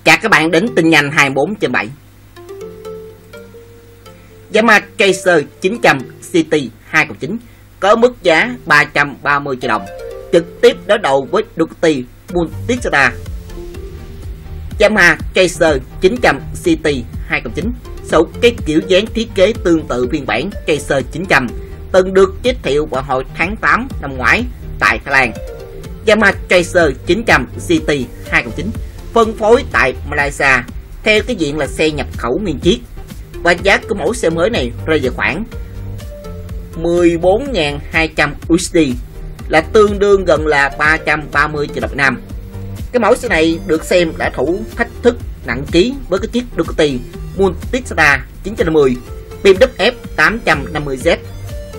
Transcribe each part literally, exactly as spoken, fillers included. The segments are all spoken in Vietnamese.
Chào các bạn đến tin nhanh hai mươi bốn trên bảy. Yamaha Tracer chín trăm xê tê hai cộng chín có mức giá ba trăm ba mươi triệu đồng, trực tiếp đối đầu với Ducati Multistrada. Yamaha Tracer chín trăm xê tê hai cộng chín sở hữu cái kiểu dáng thiết kế tương tự phiên bản Tracer chín trăm từng được giới thiệu vào hồi tháng tám năm ngoái tại Thái Lan. Yamaha Tracer chín trăm xê tê hai cộng chín phân phối tại Malaysia theo cái diện là xe nhập khẩu nguyên chiếc, và giá của mẫu xe mới này rơi vào khoảng mười bốn nghìn hai trăm u ét đê, là tương đương gần là ba trăm ba mươi triệu đồng Việt Nam. Cái mẫu xe này được xem đã thủ thách thức nặng ký với cái chiếc Ducati Multistrada chín trăm năm mươi bê em vê tám trăm năm mươi Z.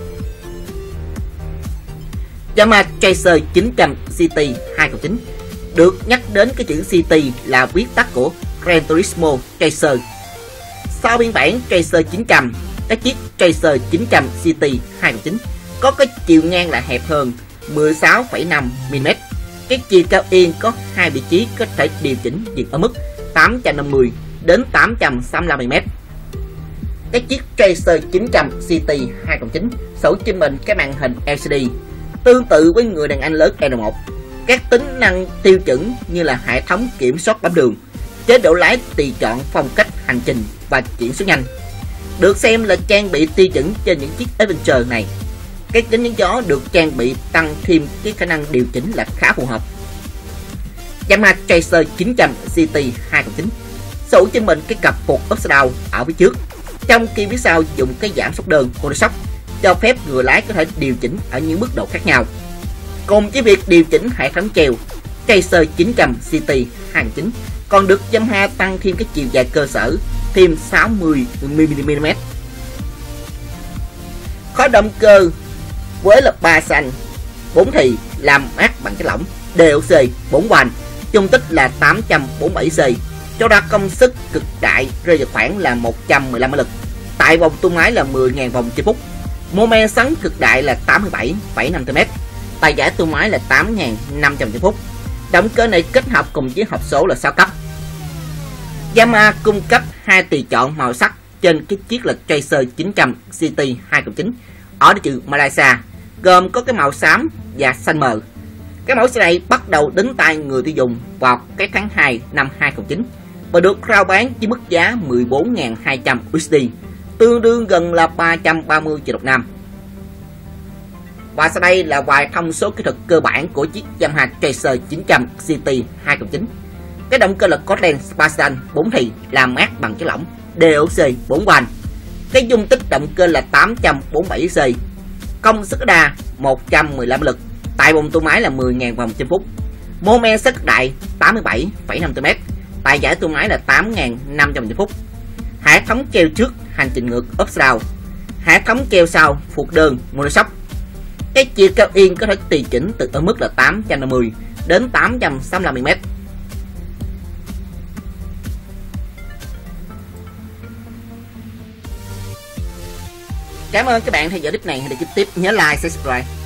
Yamaha Tracer chín trăm xê tê hai cộng chín được nhắc đến cái chữ xê tê là viết tắt của Gran Turismo Tracer. Sau phiên bản Tracer chín trăm, cái chiếc Tracer chín trăm xê tê hai cộng chín có cái chiều ngang là hẹp hơn mười sáu phẩy năm mi li mét. Cái chiều cao yên có hai vị trí có thể điều chỉnh dừng ở mức tám trăm năm mươi đến tám trăm sáu mươi lăm mi li mét. Cái chiếc Tracer chín trăm xê tê hai cộng chín sở hữu trên mình cái màn hình lờ xê đê tương tự với người đàn anh lớn R một. Các tính năng tiêu chuẩn như là hệ thống kiểm soát bấm đường, chế độ lái tùy chọn, phong cách hành trình và chuyển số nhanh được xem là trang bị tiêu chuẩn trên những chiếc Adventure này. Cái kính chắn gió được trang bị tăng thêm cái khả năng điều chỉnh là khá phù hợp. Yamaha Tracer chín trăm xê tê hai cộng chín sở hữu trên mình cái cặp phục upside down ở phía trước, trong khi phía sau dùng cái giảm sóc đơn monoshock cho phép người lái có thể điều chỉnh ở những mức độ khác nhau. Cùng với việc điều chỉnh hệ thống treo, Tracer chín trăm xê tê hai cộng chín còn được Yamaha tăng thêm cái chiều dài cơ sở thêm sáu mươi mi li mét. Khóa động cơ với là ba xanh bốn thì làm mát bằng chất lỏng đê o xê bốn van, dung tích là tám trăm bốn mươi bảy xê, cho ra công suất cực đại rơi vào khoảng là một trăm mười lăm mã lực, tại vòng tua máy là mười nghìn vòng trên phút, mô men xoắn cực đại là tám mươi bảy phẩy năm mét, tài giải tua máy là tám nghìn năm trăm trên phút. Động cơ này kết hợp cùng với hộp số là sáu cấp. Yamaha cung cấp hai tùy chọn màu sắc trên cái chiếc là Tracer chín trăm xê tê hai cộng chín ở thị trường Malaysia, gồm có cái màu xám và xanh mờ. Cái mẫu xe này bắt đầu đến tay người tiêu dùng vào cái tháng hai năm hai không chín và được rao bán với mức giá mười bốn nghìn hai trăm u ét đê, tương đương gần là ba trăm ba mươi triệu đồng Nam. Và sau đây là vài thông số kỹ thuật cơ bản của chiếc Yamaha Tracer chín trăm xê tê hai cộng chín. Cái động cơ là Corten Spartan bốn thì làm mát bằng chất lỏng đê o xê bốn van. Cái dung tích động cơ là tám trăm bốn mươi bảy xê, công suất đa một trăm mười lăm lực, tại vòng tua máy là mười nghìn vòng trên phút, mô men xoắn đại tám mươi bảy phẩy năm mét, tại giải tua máy là tám nghìn năm trăm trên phút. Hệ thống treo trước hành trình ngược upside down, hệ thống treo sau phục đơn monoshock. Cái chiều cao yên có thể tùy chỉnh từ ở mức là tám trăm năm mươi đến tám trăm sáu mươi lăm mi li mét. Cảm ơn các bạn theo dõi clip này. Hãy để tiếp tiếp nhớ like, subscribe.